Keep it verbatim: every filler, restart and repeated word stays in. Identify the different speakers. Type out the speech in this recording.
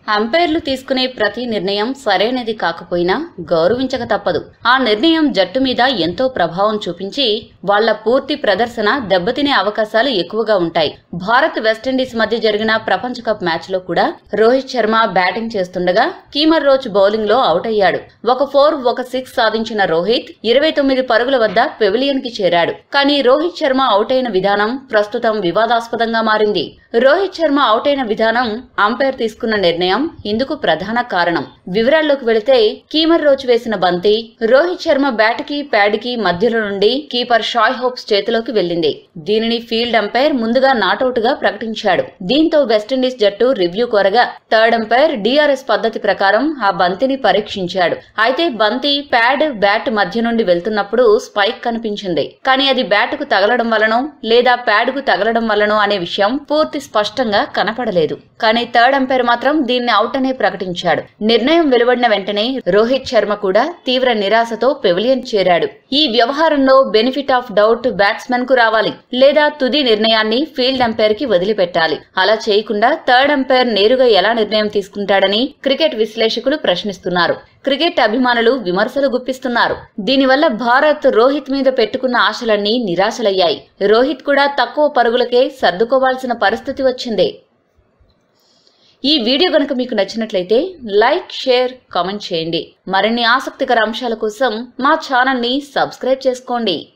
Speaker 1: అంపైర్లు తీసుకునే ప్రతి నిర్ణయం సరైనది కాకపోయినా గౌరవించక తప్పదు. ఆ నిర్ణయం జట్టు మీద ఎంతో ప్రభావం చూపించి వాళ్ల పూర్తి ప్రదర్శన దెబ్బతినే అవకాశాలు ఎక్కువగా ఉంటాయి. భారత్ వెస్టిండీస్ మధ్య జరిగిన ప్రపంచ కప్ మ్యాచ్ లో కూడా రోహిత్ శర్మ బ్యాటింగ్ చేస్తుండగా కీమర్ రోచ్ బౌలింగ్ లో అవుట్ అయ్యాడు. ఒక ఫోర్ ఒక సిక్స్ సాధించిన రోహిత్ ఇరవై తొమ్మిది పరుగుల వద్ద పెవిలియన్ కి చేరాడు. కానీ రోహిత్ శర్మ అవుట్ అయిన విధానం ప్రస్తుతం వివాదాస్పదంగా మారింది. రోహిత్ శర్మ అవుట్ అయిన విధానం అంపైర్ తీసుకున్న నిర్ణయం ఇందుకు ప్రధాన కారణం. వివరాల్లోకి వెళితే కీమర్ రోచ్ వేసిన బంతి రోహిత్ శర్మ బ్యాట్ కి ప్యాడ్ కి మధ్యలో నుండి కీపర్ షాయ్ హోప్స్ చేతిలోకి వెళ్లింది. దీనిని ఫీల్డ్ అంపైర్ ముందుగా నాటౌట్ గా ప్రకటించాడు. దీంతో వెస్టిండీస్ జట్టు రివ్యూ కోరగా థర్డ్ అంపైర్ డిఆర్ఎస్ పద్ధతి ప్రకారం ఆ బంతిని పరీక్షించాడు. అయితే బంతి ప్యాడ్ బ్యాట్ మధ్య నుండి వెళ్తున్నప్పుడు స్పైక్ కనిపించింది. కానీ అది బ్యాట్ కు తగలడం వలనో లేదా ప్యాడ్ కు తగలడం వలనో అనే విషయం పూర్తి స్పష్టంగా కనపడలేదు. కానీ థర్డ్ అంపైర్ మాత్రం దీన్ని అవుట్ అనే ప్రకటించాడు. నిర్ణయం వెలువడిన వెంటనే రోహిత్ శర్మ కూడా తీవ్ర నిరాశతో పెవిలియన్ చేరాడు. ఈ వ్యవహారంలో బెనిఫిట్ ఆఫ్ డౌట్ బ్యాట్స్మెన్ కు రావాలి, లేదా తుది నిర్ణయాన్ని ఫీల్డ్ అంపైర్ కి వదిలిపెట్టాలి. అలా చేయకుండా థర్డ్ అంపైర్ నేరుగా ఎలా నిర్ణయం తీసుకుంటాడని క్రికెట్ విశ్లేషకులు ప్రశ్నిస్తున్నారు. క్రికెట్ అభిమానులు విమర్శలు గుప్పిస్తున్నారు. దీనివల్ల భారత్ రోహిత్ మీద పెట్టుకున్న ఆశలన్నీ నిరాశలయ్యాయి. రోహిత్ కూడా తక్కువ పరుగులకే సర్దుకోవాల్సిన పరిస్థితి వచ్చింది. ఈ వీడియో గనుక మీకు నచ్చినట్లయితే లైక్, షేర్, కామెంట్ చేయండి. మరిన్ని ఆసక్తికర అంశాల కోసం మా ఛానల్ ని సబ్స్క్రైబ్ చేసుకోండి.